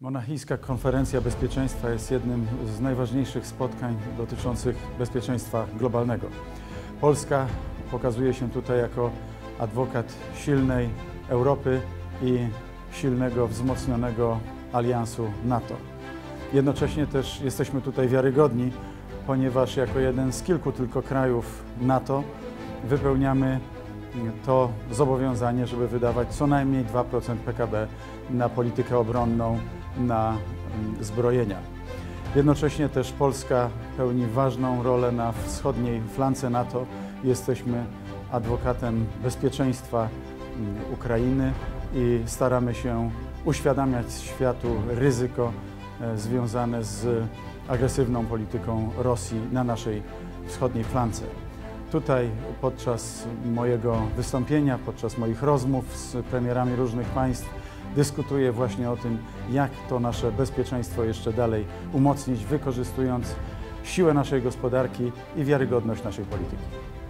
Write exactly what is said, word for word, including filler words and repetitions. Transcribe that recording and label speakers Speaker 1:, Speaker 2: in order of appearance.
Speaker 1: Monachijska Konferencja Bezpieczeństwa jest jednym z najważniejszych spotkań dotyczących bezpieczeństwa globalnego. Polska pokazuje się tutaj jako adwokat silnej Europy i silnego, wzmocnionego aliansu NATO. Jednocześnie też jesteśmy tutaj wiarygodni, ponieważ jako jeden z kilku tylko krajów NATO wypełniamy to zobowiązanie, żeby wydawać co najmniej dwa procent P K B na politykę obronną, na zbrojenia. Jednocześnie też Polska pełni ważną rolę na wschodniej flance NATO. Jesteśmy adwokatem bezpieczeństwa Ukrainy i staramy się uświadamiać światu ryzyko związane z agresywną polityką Rosji na naszej wschodniej flance. Tutaj podczas mojego wystąpienia, podczas moich rozmów z premierami różnych państw dyskutuję właśnie o tym, jak to nasze bezpieczeństwo jeszcze dalej umocnić, wykorzystując siłę naszej gospodarki i wiarygodność naszej polityki.